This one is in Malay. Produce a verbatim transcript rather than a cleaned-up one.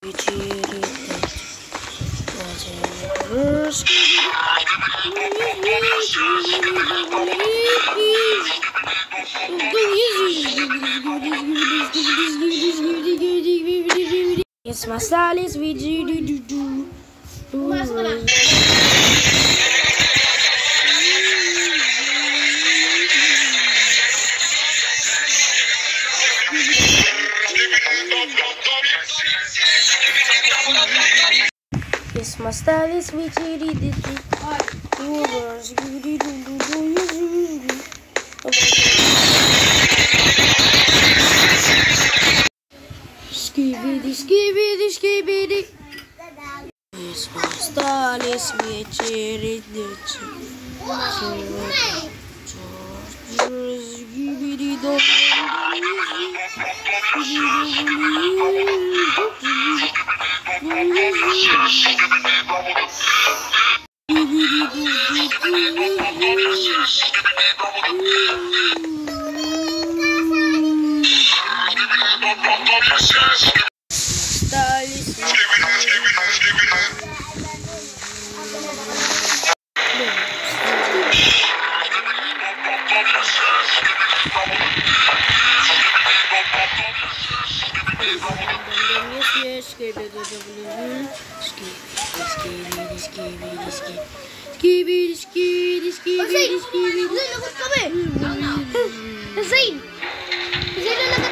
Yes, my style is we do do do do. Yes, my style is we do do do do. Skibidi, skibidi, skibidi. Yes, my style is we do do do. Skibidi, do. Skibidi, skibidi, skibidi, skibidi. Zain, lagot kami. Zain. Zain na lagot